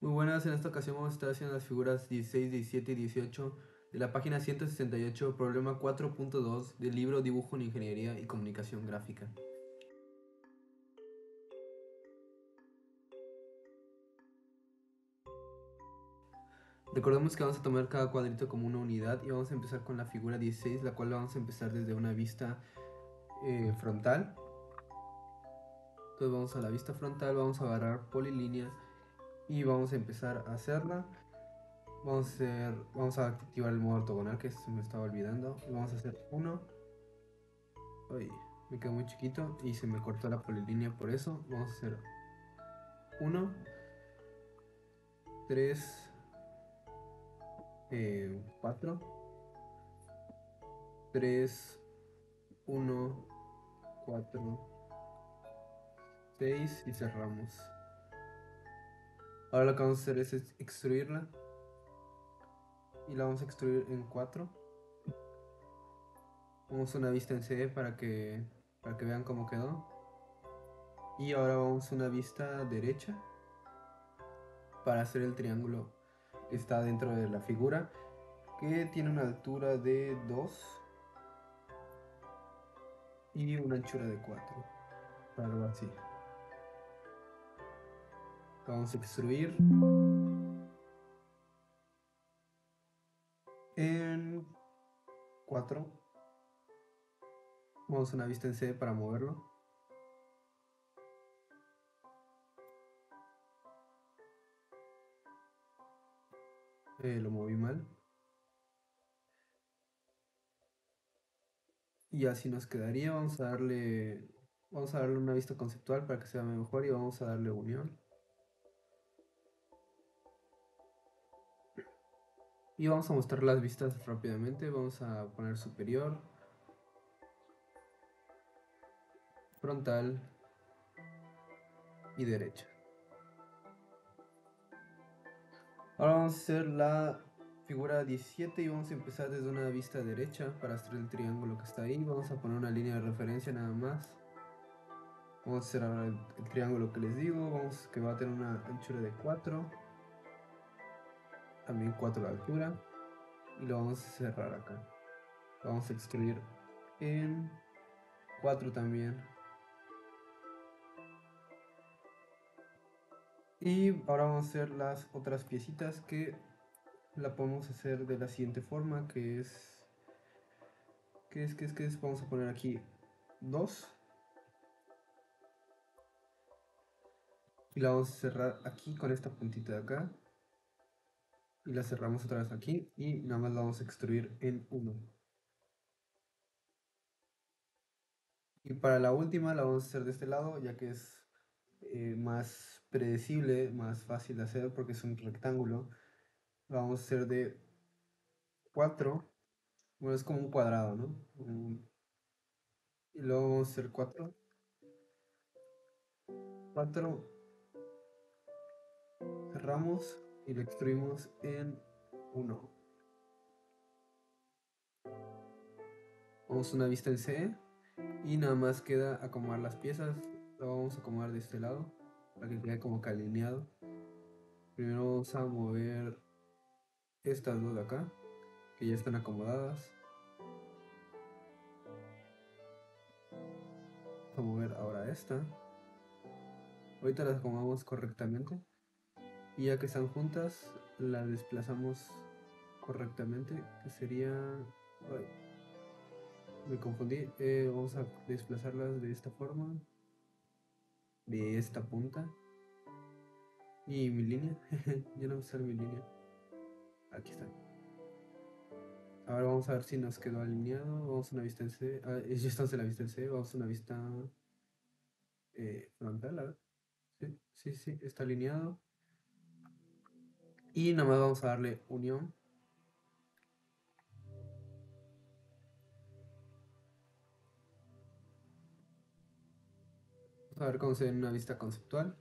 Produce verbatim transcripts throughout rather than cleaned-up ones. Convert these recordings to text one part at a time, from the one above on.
Muy buenas, en esta ocasión vamos a estar haciendo las figuras dieciséis, diecisiete y dieciocho de la página ciento sesenta y ocho, problema cuatro punto dos del libro Dibujo en Ingeniería y Comunicación Gráfica. Recordemos que vamos a tomar cada cuadrito como una unidad y vamos a empezar con la figura dieciséis, la cual vamos a empezar desde una vista eh, frontal. Entonces vamos a la vista frontal, vamos a agarrar polilínea y vamos a empezar a hacerla. Vamos a, hacer, vamos a activar el modo ortogonal, que se me estaba olvidando. Y vamos a hacer uno. Uy, me quedó muy chiquito y se me cortó la polilínea por eso. Vamos a hacer uno, tres, cuatro, tres, uno, cuatro, seis y cerramos. Ahora lo que vamos a hacer es extruirla y la vamos a extruir en cuatro. Vamos a una vista en C para que, para que vean cómo quedó. Y ahora vamos a una vista derecha para hacer el triángulo que está dentro de la figura, que tiene una altura de dos y una anchura de cuatro, algo así. Vamos a extruir en cuatro. Vamos a una vista en C para moverlo. Eh, lo moví mal. Y así nos quedaría. Vamos a darle, vamos a darle una vista conceptual para que sea mejor y vamos a darle unión. Y vamos a mostrar las vistas rápidamente. Vamos a poner superior, frontal y derecha. Ahora vamos a hacer la figura diecisiete y vamos a empezar desde una vista derecha para hacer el triángulo que está ahí. Vamos a poner una línea de referencia nada más. Vamos a hacer ahora el, el triángulo que les digo. Vamos que va a tener una anchura de cuatro. También cuatro de altura. Y lo vamos a cerrar acá. Lo vamos a extruir en cuatro también. Y ahora vamos a hacer las otras piecitas, que la podemos hacer de la siguiente forma, que es que es que es que es vamos a poner aquí dos y la vamos a cerrar aquí con esta puntita de acá y la cerramos otra vez aquí y nada más la vamos a extruir en uno. Y para la última la vamos a hacer de este lado, ya que es eh, más predecible, más fácil de hacer porque es un rectángulo. La vamos a hacer de cuatro. Bueno, es como un cuadrado, ¿no? Un- y luego vamos a hacer cuatro. cuatro, cerramos y lo extruimos en uno. Vamos a una vista en C y nada más queda acomodar las piezas. Lo vamos a acomodar de este lado para que quede como que alineado. Primero vamos a mover estas dos de acá, que ya están acomodadas. Vamos a mover ahora esta. Ahorita las acomodamos correctamente. Y ya que están juntas, las desplazamos correctamente, que sería... Ay, me confundí. Eh, vamos a desplazarlas de esta forma, de esta punta. Y mi línea, ya no me sale mi línea. Aquí está. Ahora vamos a ver si nos quedó alineado. Vamos a una vista en C. Ah, ya estamos en la vista en C. Vamos a una vista eh, frontal. A ver. Sí, sí, sí, está alineado. Y nada más vamos a darle unión. Vamos a ver cómo se ve en una vista conceptual.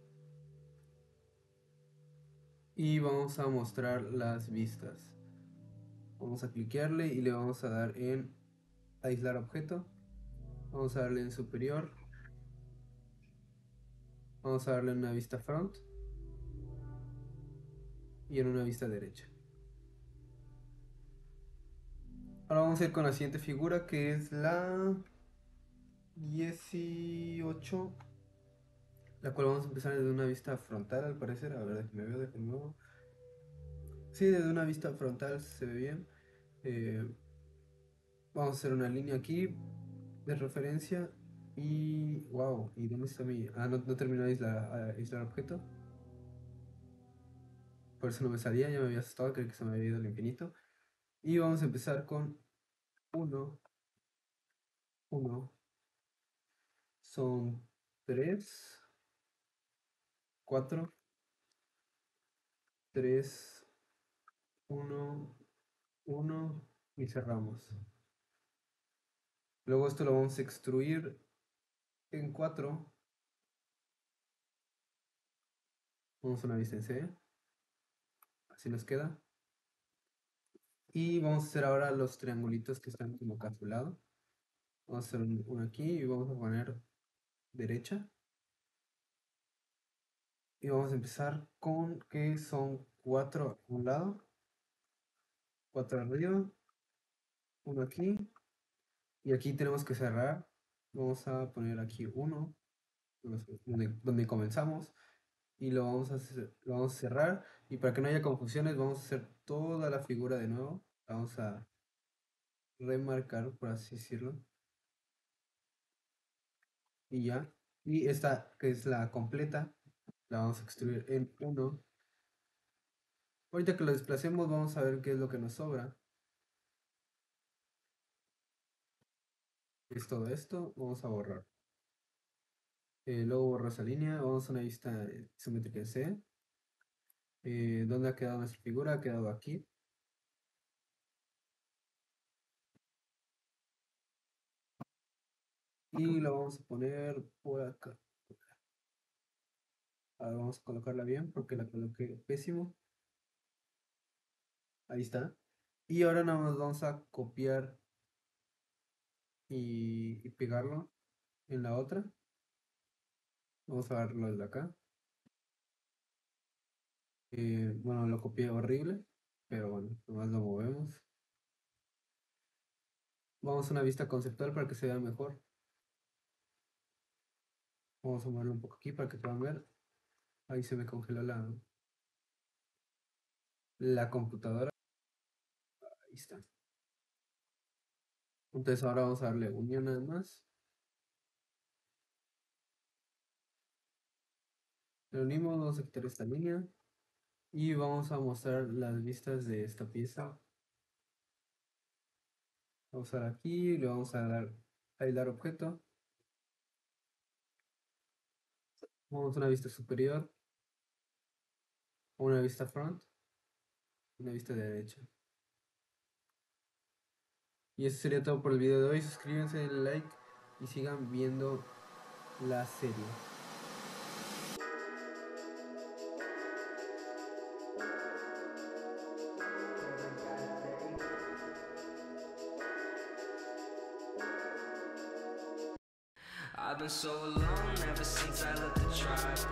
Y vamos a mostrar las vistas. Vamos a cliquearle y le vamos a dar en aislar objeto. Vamos a darle en superior. Vamos a darle en una vista front. y en una vista derecha. Ahora vamos a ir con la siguiente figura, que es la dieciocho, la cual vamos a empezar desde una vista frontal al parecer. A ver, déjenme ver, déjenme ver. Sí, desde una vista frontal se ve bien. Eh, vamos a hacer una línea aquí de referencia. Y wow, ¿y dónde está mi...? Ah, no, no terminó de aislar, a- aislar objeto. Por eso no me salía, ya me había asustado, creo que se me había ido al infinito. Y vamos a empezar con uno, uno, son tres, cuatro, tres, uno, uno y cerramos. Luego esto lo vamos a extruir en cuatro. Vamos a una vista en C. Así nos queda. Y vamos a hacer ahora los triangulitos que están como acá a su lado. Vamos a hacer uno aquí y vamos a poner derecha. Y vamos a empezar con que son cuatro a un lado, cuatro arriba, uno aquí. Y aquí tenemos que cerrar. Vamos a poner aquí uno, donde, donde comenzamos. Y lo vamos, a hacer- lo vamos a cerrar. Y para que no haya confusiones, vamos a hacer toda la figura de nuevo. Vamos a remarcar, por así decirlo. Y ya. Y esta, que es la completa, la vamos a extruir en uno. Ahorita que lo desplacemos, vamos a ver qué es lo que nos sobra. Es todo esto. Vamos a borrar. Eh, luego borro esa línea. Vamos a una vista isométrica en C. Eh, ¿dónde ha quedado nuestra figura? Ha quedado aquí. Y lo vamos a poner por acá. Ahora vamos a colocarla bien porque la coloqué pésimo. Ahí está. Y ahora nada más vamos a copiar y, y pegarlo en la otra. Vamos a darlo desde acá. Eh, bueno, lo copié horrible, pero bueno, nomás lo movemos. Vamos a una vista conceptual para que se vea mejor. Vamos a moverlo un poco aquí para que puedan ver. Ahí se me congeló la, la computadora. Ahí está. Entonces ahora vamos a darle unión nada más. Le unimos, vamos a quitar esta línea. Y vamos a mostrar las vistas de esta pieza. Vamos a dar aquí, le vamos a dar aislar objeto. Vamos a una vista superior, una vista front, una vista de derecha. Y eso sería todo por el video de hoy. Suscríbanse, denle like y sigan viendo la serie. I've been so alone ever since I left the tribe.